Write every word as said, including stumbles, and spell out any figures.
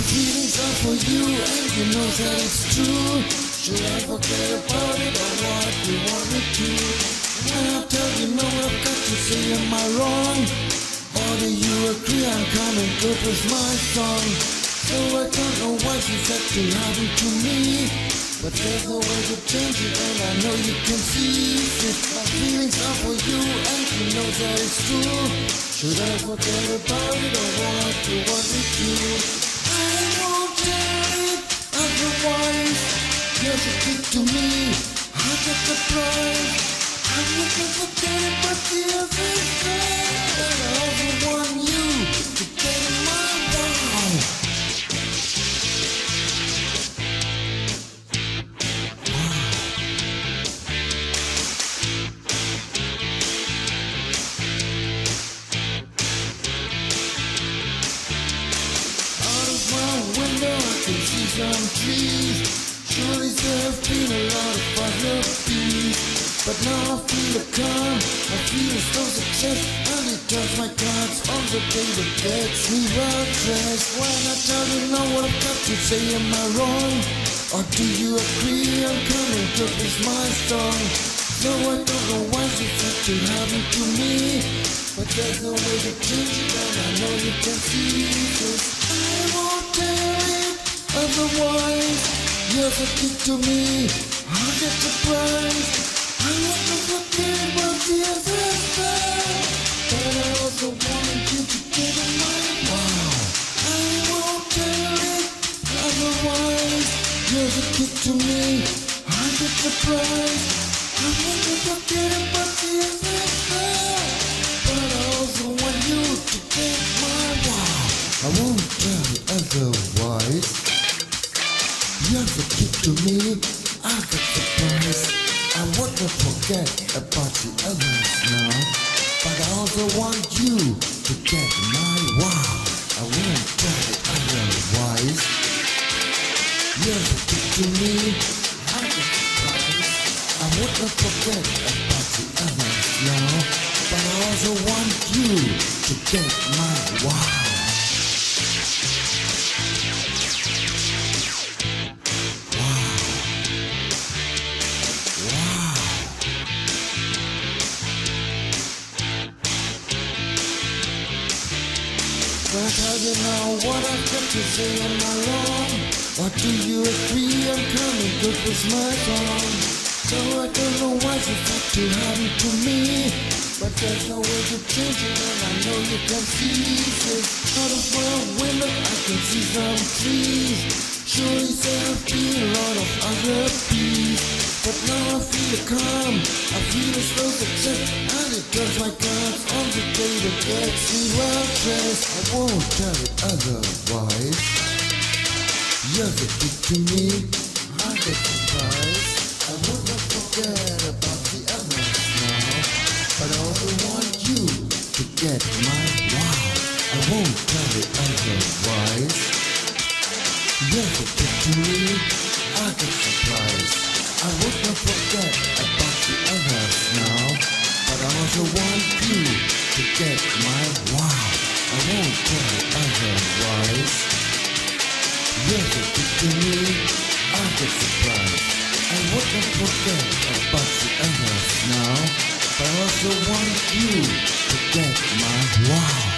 feelings are for you, and you know that it's true. Should I forget about it or what you want me to? When I tell you no, I've got to say, am I wrong? Or do you agree I'm coming good with my song? So I don't know why she said to happen to me, but there's no way to change it, and I know you can see it. My feelings are for you, and you know that it's true. Should I forget about it or what you want me to? I won't tell it otherwise. You're the key to me, I get the prize. I'm not gonna forget it, but the other side, and I also want you to get in my wow. Window, I can see some trees. Surely there have been a lot of other bees, but now I feel a calm, I feel a slow success, and it turns my cards on the table, gets me well dressed. When I tell you now what I've got to say, am I wrong? Or do you agree I'm coming good with my song? So I don't know why she said to happen to me, but there's no way to change it, and I know you can see this. I won't tell it otherwise. You're the key to me, I'll get the prize. I want to forget about the other side, but I also want you to get in my wow. I won't tell it otherwise. You're the key to me, I'll get the prize. I want to forget about the other side, but I also want you to get my wow. I won't tell you otherwise. You're the key to me, I'll get the prize. I wouldn't forget about the others now, but I also want you to get my wow. I won't tell you otherwise. You're the key to me, I'll get the prize. I wouldn't forget about the others now, but I also want you to get my wow. When I tell you now what I've got to say, am I wrong? Or do you agree I'm coming good with my song? So I don't know why she had to happen to me, but there's no way to change it, and I know you can see this. Out of my window I can see some trees. Surely there have been a lot of other bees, but now I feel calm, I feel a slow success, and it turns my cards on the table, gets me well dressed. I won't tell it otherwise. You're the key to me, I get the prize. I would not forget about the others now, but I also want you to get my wow. I won't tell it otherwise. You're the key to me, I get the prize. I would not forget about the others now, but I also want you to get my wow. I won't tell you otherwise. You're the key to me, I get the prize. I would not forget about the others now, but I also want you to get my wow.